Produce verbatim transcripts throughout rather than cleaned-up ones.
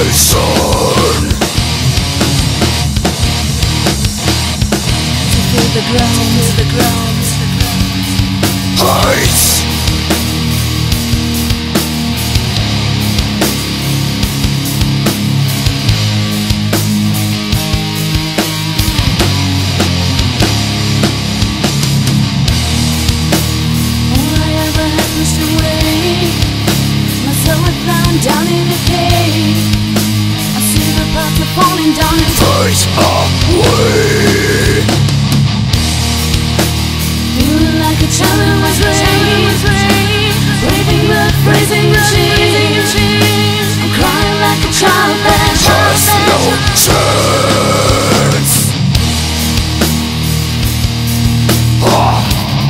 inspiration. To feel the ground, to feel the ground. Heights. Down in the cave, I see the path of falling down and Fade away. feeling like a child in my dream, breathing the freezing machine. I'm crying like a child that Has no chance. Ah.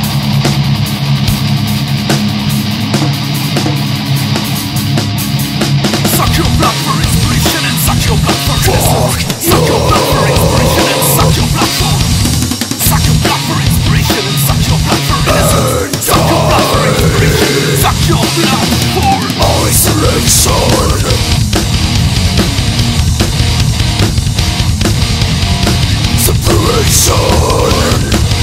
Suck your blood for inspiration and suck your blood for innocence. Suck your blood for inspiration and suck your blood for. Suck your blood for inspiration and suck your blood for innocence. Suck your blood for inspiration. Suck your blood for Isolation. Separation.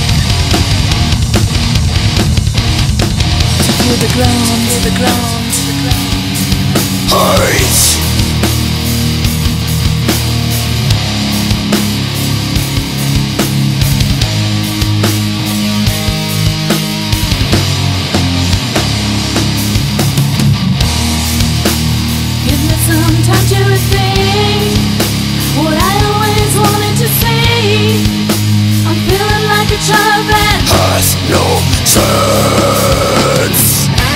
to feel the ground, feel the ground, the ground. Heights. Give me some time to think what I always wanted to see. I'm feeling like a child that Has no chance.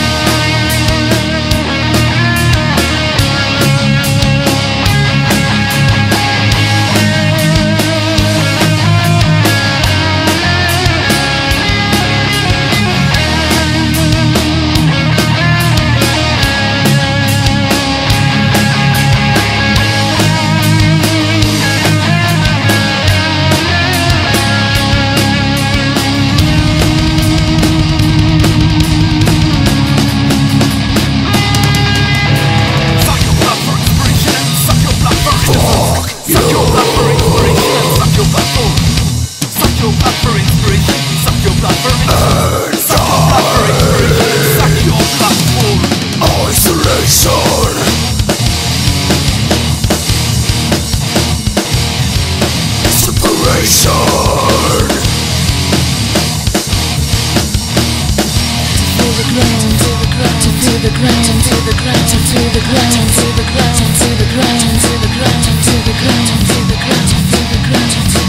to feel the ground, to feel the ground, to feel the ground, to feel the ground, to feel the ground, to feel the ground, to feel the ground, to feel the ground, to feel the ground, to feel the ground, to feel the ground.